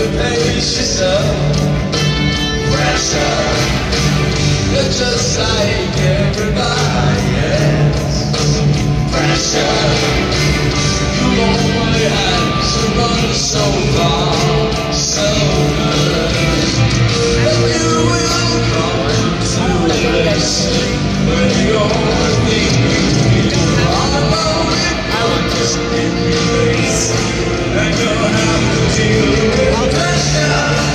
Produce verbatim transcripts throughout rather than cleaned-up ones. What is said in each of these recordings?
pace yourself. Pressure, you're just like everybody else. Pressure, you only had to run so far, so good. But you will come to a place where you always need you are alone. I would just give you grace, and you'll have to deal with pressure.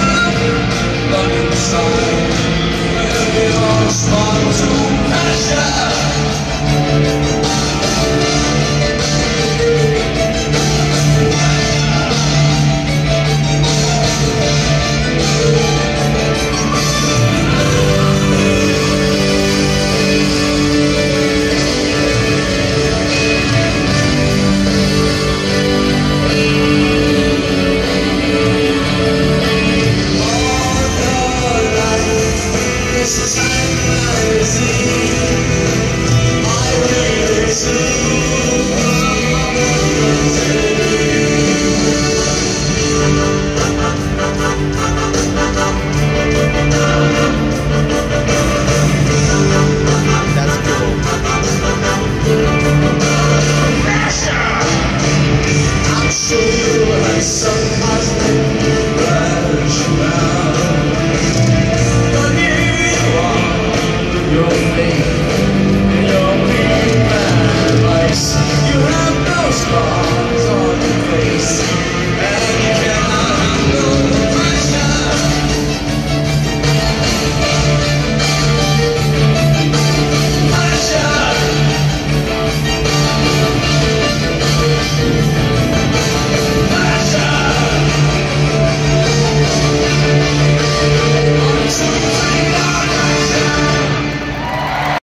Respond to passion.